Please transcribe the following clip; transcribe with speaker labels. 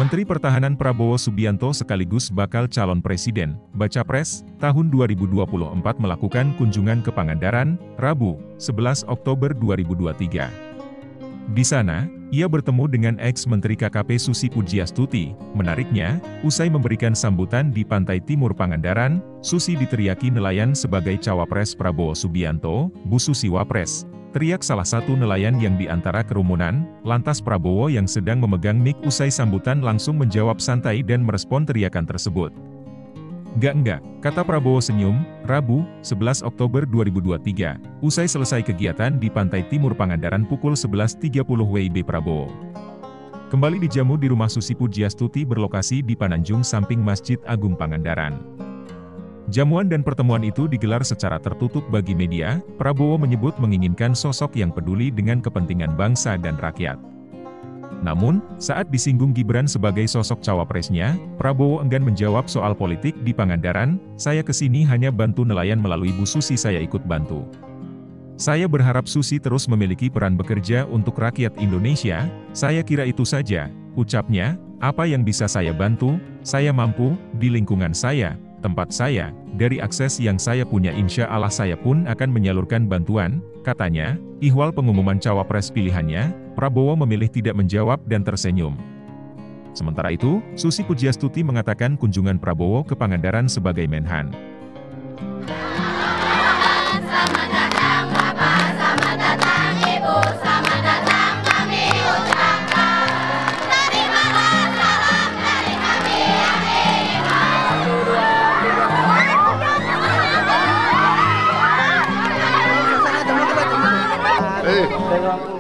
Speaker 1: Menteri Pertahanan Prabowo Subianto sekaligus bakal calon presiden, baca pres, tahun 2024 melakukan kunjungan ke Pangandaran, Rabu, 11 Oktober 2023. Di sana, ia bertemu dengan ex-Menteri KKP Susi Pujiastuti. Menariknya, usai memberikan sambutan di pantai timur Pangandaran, Susi diteriaki nelayan sebagai cawapres Prabowo Subianto, Bu Susi Wapres. Teriak salah satu nelayan yang di antara kerumunan, lantas Prabowo yang sedang memegang mic usai sambutan langsung menjawab santai dan merespon teriakan tersebut. Enggak, kata Prabowo senyum, Rabu, 11 Oktober 2023, usai selesai kegiatan di Pantai Timur Pangandaran pukul 11.30 WIB Prabowo kembali dijamu di rumah Susi Pujiastuti berlokasi di Pananjung samping Masjid Agung Pangandaran. Jamuan dan pertemuan itu digelar secara tertutup bagi media. Prabowo menyebut menginginkan sosok yang peduli dengan kepentingan bangsa dan rakyat. Namun, saat disinggung Gibran sebagai sosok cawapresnya, Prabowo enggan menjawab soal politik di Pangandaran. Saya kesini hanya bantu nelayan melalui Bu Susi, saya ikut bantu. Saya berharap Susi terus memiliki peran bekerja untuk rakyat Indonesia, saya kira itu saja, ucapnya. Apa yang bisa saya bantu, saya mampu, di lingkungan saya, tempat saya, dari akses yang saya punya insya Allah saya pun akan menyalurkan bantuan, katanya. Ihwal pengumuman cawapres pilihannya, Prabowo memilih tidak menjawab dan tersenyum. Sementara itu, Susi Pujiastuti mengatakan kunjungan Prabowo ke Pangandaran sebagai Menhan.
Speaker 2: Selamat datang Bapak, selamat datang Ibu, selamat datang kami ucapkan. Terimalah salam dari kami yang ikhlas.